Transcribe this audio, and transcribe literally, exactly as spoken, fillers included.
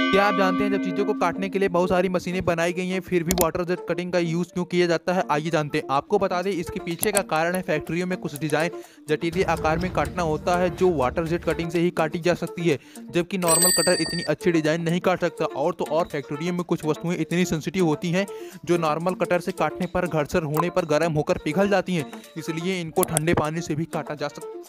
क्या आप जानते हैं जब चीज़ों को काटने के लिए बहुत सारी मशीनें बनाई गई हैं फिर भी वाटर जेट कटिंग का यूज़ क्यों किया जाता है? आइए जानते हैं। आपको बता दें इसके पीछे का कारण है फैक्ट्रियों में कुछ डिज़ाइन जटिल आकार में काटना होता है जो वाटर जेट कटिंग से ही काटी जा सकती है, जबकि नॉर्मल कटर इतनी अच्छी डिज़ाइन नहीं काट सकता। और तो और फैक्ट्रियों में कुछ वस्तुएं इतनी सेंसिटिव होती हैं जो नॉर्मल कटर से काटने पर घर्षण होने पर गर्म होकर पिघल जाती हैं, इसलिए इनको ठंडे पानी से भी काटा जा सकता